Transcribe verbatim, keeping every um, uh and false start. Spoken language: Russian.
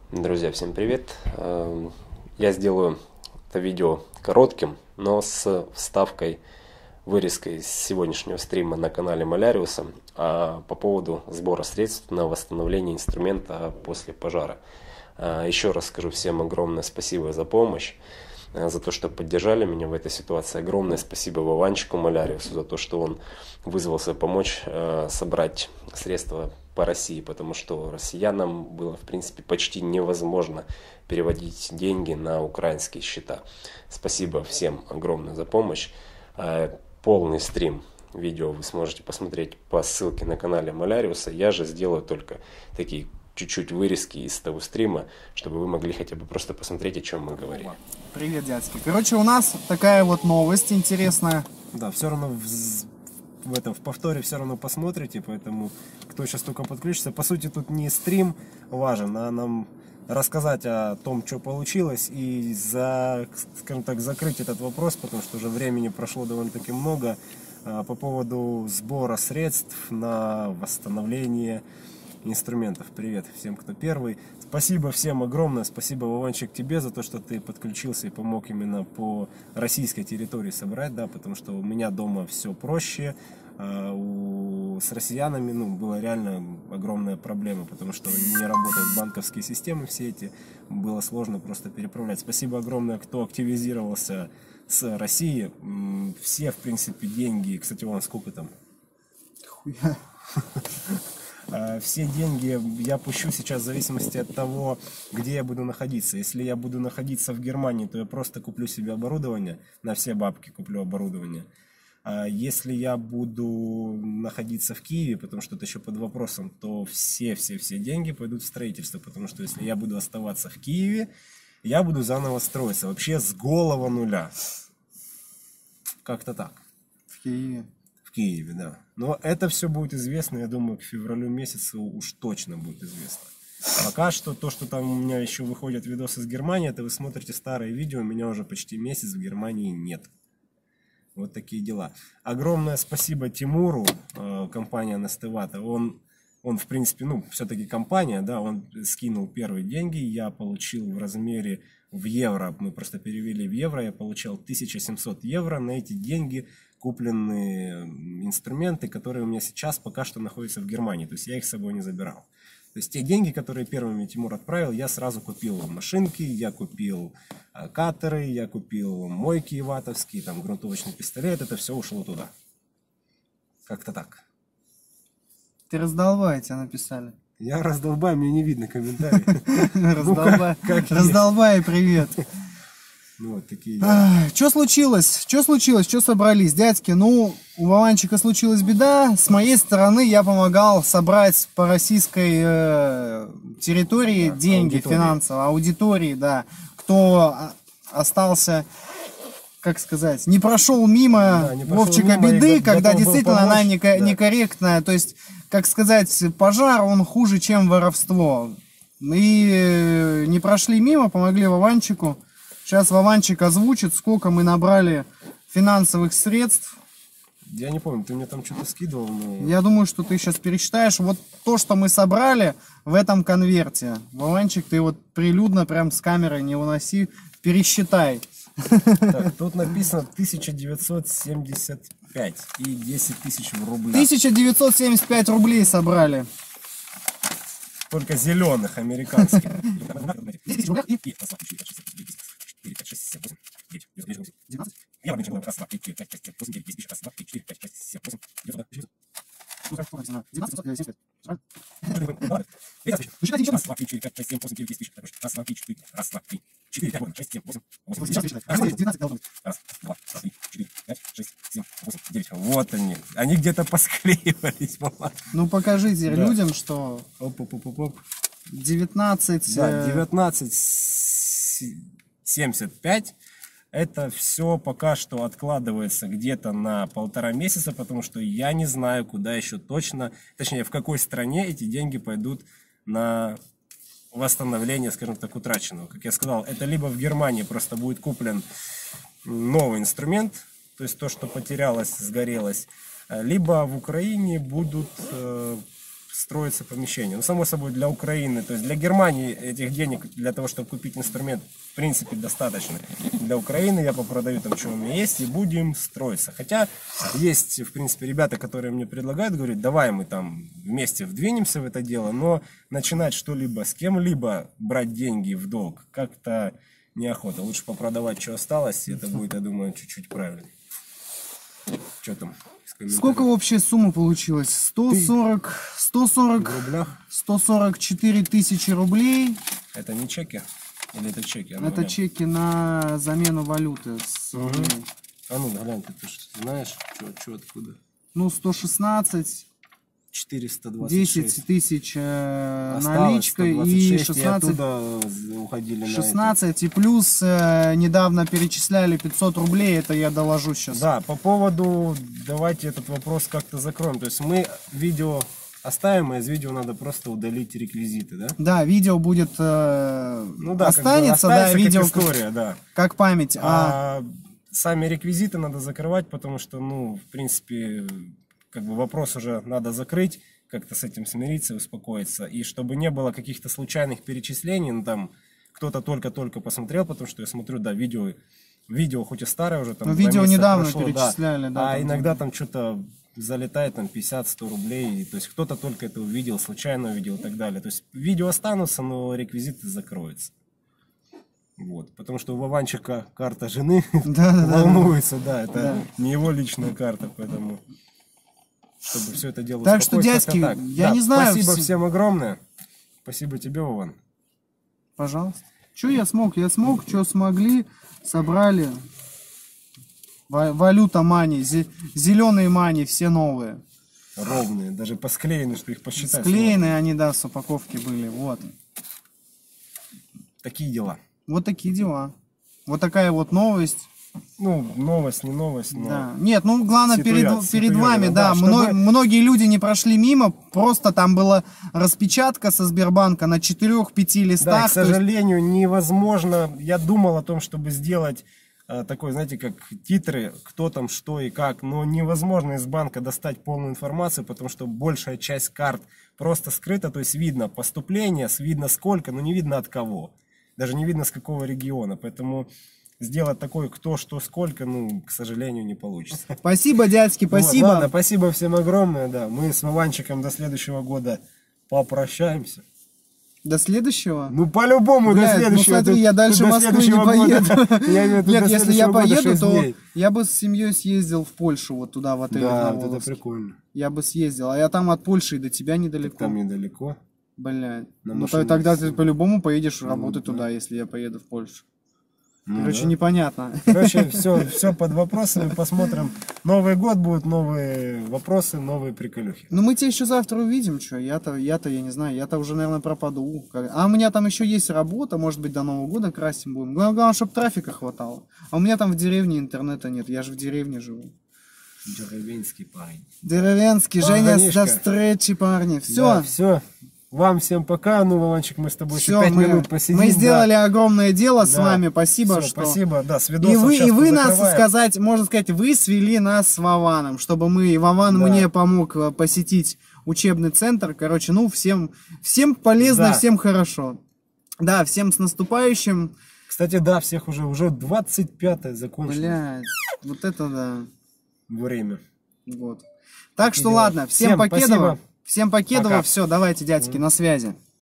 Друзья, всем привет! Я сделаю это видео коротким, но с вставкой, вырезкой из сегодняшнего стрима на канале Маляриуса по поводу сбора средств на восстановление инструмента после пожара. Еще раз скажу всем огромное спасибо за помощь, за то, что поддержали меня в этой ситуации. Огромное спасибо Вованчику Маляриусу за то, что он вызвался помочь собрать средства по России, потому что россиянам было, в принципе, почти невозможно переводить деньги на украинские счета. Спасибо всем огромное за помощь. Полный стрим видео вы сможете посмотреть по ссылке на канале Маляриуса. Я же сделаю только такие чуть-чуть вырезки из того стрима, чтобы вы могли хотя бы просто посмотреть, о чем мы говорили. Привет, дядьки. Короче, у нас такая вот новость интересная. Да, все равно в, в этом в повторе все равно посмотрите, поэтому кто сейчас только подключится, по сути тут не стрим важен, а нам рассказать о том, что получилось, и за, скажем так, закрыть этот вопрос, потому что уже времени прошло довольно-таки много по поводу сбора средств на восстановление инструментов. Привет всем, кто первый. Спасибо всем огромное. Спасибо, Вованчик, тебе за то, что ты подключился и помог именно по российской территории собрать, да, потому что у меня дома все проще. А у, с россиянами, ну, была реально огромная проблема, потому что не работают банковские системы все эти. Было сложно просто переправлять. Спасибо огромное, кто активизировался с России. Все, в принципе, деньги. Кстати, вон сколько там? Хуя. Все деньги я пущу сейчас в зависимости от того, где я буду находиться. Если я буду находиться в Германии, то я просто куплю себе оборудование, на все бабки куплю оборудование. А если я буду находиться в Киеве, потому что это еще под вопросом, то все-все-все деньги пойдут в строительство, потому что если я буду оставаться в Киеве, я буду заново строиться, вообще с голого нуля. Как-то так. В Киеве. В Киеве, да. Но это все будет известно, я думаю, к февралю месяцу уж точно будет известно. Пока что то, что там у меня еще выходят видосы из Германии, это вы смотрите старые видео, у меня уже почти месяц в Германии нет. Вот такие дела. Огромное спасибо Тимуру, компания Настывата. Он, он в принципе, ну, все-таки компания, да, он скинул первые деньги, я получил в размере в евро, мы просто перевели в евро, я получал тысяча семьсот евро, на эти деньги купленные инструменты, которые у меня сейчас пока что находятся в Германии, то есть я их с собой не забирал. То есть те деньги, которые первыми Тимур отправил, я сразу купил машинки, я купил э, катеры, я купил мойки ватовские, там грунтовочный пистолет, это все ушло туда. Как-то так. Ты раздолбай, тебя написали. Я раздолбаю, мне не видно комментарий. Раздолбай, привет. Ну, вот такие. Что случилось? Что случилось? Что собрались, дядьки? Ну, у Вованчика случилась беда. С моей стороны я помогал собрать по российской э, территории да, деньги аудитории. финансово, аудитории, да. Кто остался, как сказать, не прошел мимо да, не прошел Вовчика мимо беды, когда действительно она неко да. некорректная. То есть, как сказать, пожар, он хуже, чем воровство. И не прошли мимо, помогли Вованчику. Сейчас Вованчик озвучит, сколько мы набрали финансовых средств. Я не помню, ты мне там что-то скидывал. Но... Я думаю, что ты сейчас пересчитаешь. Вот то, что мы собрали в этом конверте. Вованчик, ты вот прилюдно прям с камерой не уноси, пересчитай. Так, тут написано тысяча девятьсот семьдесят пять и десять тысяч в рублях. тысяча девятьсот семьдесят пять рублей собрали. Только зеленых, американских. Я обычно раз, два, три, четыре, пять, шесть, семь, восемь, девять, десять, раз, два, три, четыре, пять, шесть, семь, восемь, девять, раз, два, три, четыре, пять, шесть, семь, восемь, девять, десять, раз, два, три, четыре, раз, два, три, четыре, пять, шесть, семь, восемь, восемь, раз, два, три, четыре, пять, шесть, семь, восемь, девять. Вот они. Они где-то посклеивались. Ну покажите да. людям, что оп, оп, оп, оп. девятнадцать... Да, девятнадцать семьдесят пять. Это все пока что откладывается где-то на полтора месяца, потому что я не знаю, куда еще точно, точнее, в какой стране эти деньги пойдут на восстановление, скажем так, утраченного. Как я сказал, это либо в Германии просто будет куплен новый инструмент, то есть то, что потерялось, сгорелось, либо в Украине будут э, строится помещение. Ну, само собой, для Украины, то есть для Германии этих денег для того, чтобы купить инструмент, в принципе, достаточно. Для Украины я попродаю там, что у меня есть, и будем строиться. Хотя есть, в принципе, ребята, которые мне предлагают, говорят, давай мы там вместе вдвинемся в это дело, но начинать что-либо с кем-либо, брать деньги в долг, как-то неохота. Лучше попродавать, что осталось, и это будет, я думаю, чуть-чуть правильно. Что там? Сколько общая сумма получилась? сто сорок, сто сорок, В рублях? сто сорок четыре тысячи рублей. Это не чеки? Или это чеки? А ну, Это глянь. чеки на замену валюты. С, Угу. А ну, глянь, ты, ты ж знаешь, что откуда? Ну, сто шестнадцать, четыреста двадцать шесть. десять тысяч э, Осталось наличкой сто двадцать и шесть, шестнадцать, оттуда уходили шестнадцать, и плюс э, недавно перечисляли пятьсот рублей, это я доложу сейчас. на это. Да, по поводу, давайте этот вопрос как-то закроем. То есть мы видео оставим, а из видео надо просто удалить реквизиты, да? Да, видео будет э, Ну да, как бы останется, да, останется видео как история, да. как память. А, А сами реквизиты надо закрывать, потому что, ну, в принципе, как бы вопрос уже надо закрыть, как-то с этим смириться, успокоиться. И чтобы не было каких-то случайных перечислений, ну, там, кто-то только-только посмотрел, потому что я смотрю, да, видео, видео хоть и старое уже, там, Ну, два видео месяца недавно прошло, перечисляли, да, а там, иногда там что-то залетает, там, пятьдесят-сто рублей, то есть кто-то только это увидел, случайно увидел и так далее. То есть видео останутся, но реквизиты закроются. Вот, потому что у Вованчика карта жены Да, да, да. волнуется, да, это Да. не его личная карта, поэтому чтобы все это дело Так что, успокоить, как-то дядьки, так. я Да, не знаю, Спасибо все- всем огромное. Спасибо тебе, Вован. Пожалуйста. Что я смог? Я смог, что смогли, собрали. Ва- Валюта мани, зеленые мани, все новые. Ровные, даже посклеены, что их посчитать. Склеенные они, да, с упаковки были. Вот. сложно. Такие дела. Вот такие дела. Вот такая вот новость. Ну, новость, не новость, но... Да. Нет, ну главное перед, Ситуация, перед ситуация, вами, да, да, чтобы- мно- многие люди не прошли мимо, просто там была распечатка со Сбербанка на четырех-пяти Да, листах. и, к то есть- сожалению, невозможно. Я думал о том, чтобы сделать э, такой, знаете, как титры, кто там, что и как, но невозможно из банка достать полную информацию, потому что большая часть карт просто скрыта, то есть видно поступление, видно сколько, но не видно от кого, даже не видно с какого региона, поэтому сделать такой кто, что, сколько, ну, к сожалению, не получится. Спасибо, дядьки, спасибо. Вот, ладно, спасибо всем огромное, да, мы с Вованчиком до следующего года попрощаемся. До следующего. Ну, по-любому, до Блядь, ну следующего. смотри, до- я дальше до Москвы не следующего года. поеду. Я имею в виду, Нет, до если я следующего года поеду, шесть то дней. я бы с семьей съездил в Польшу, вот туда, в отель. Да, на вот это Воловске. прикольно. Я бы съездил, а я там от Польши и до тебя недалеко. Там недалеко. Блядь. На Ну машине тогда ты всё. по-любому поедешь работать да. туда, если я поеду в Польшу. Ну Короче, да. непонятно. Короче, все, все под вопросами. Посмотрим. Новый год будут новые вопросы, новые приколюхи. Ну мы тебя еще завтра увидим, что я-то, я-то, я не знаю, я-то уже, наверное, пропаду. Как- А у меня там еще есть работа, может быть, до Нового года красим будем. Главное, главное, чтобы трафика хватало. А у меня там в деревне интернета нет, я же в деревне живу. Деревенский парень. Деревенский, Женя, Парнишка. до встречи, парни. Все, Да, все. Вам всем пока. Ну, Вованчик, мы с тобой еще все, пять мы, минут посидим. мы да. сделали огромное дело с Да. вами. Спасибо, Всё, что... Спасибо, да, с И видосом вы, сейчас и вы нас, позакрываем. сказать, можно сказать, вы свели нас с Вованом, чтобы мы, и Вован Да. мне помог э, посетить учебный центр. Короче, ну, всем, всем полезно, Да. всем хорошо. Да, всем с наступающим. Кстати, да, всех уже, уже двадцать пятое закончилось Блядь, вот это да. время. Вот. Так что дела. ладно, всем, Всем покедово. спасибо. Всем покедово. Пока. Все, давайте, дядьки, на связи.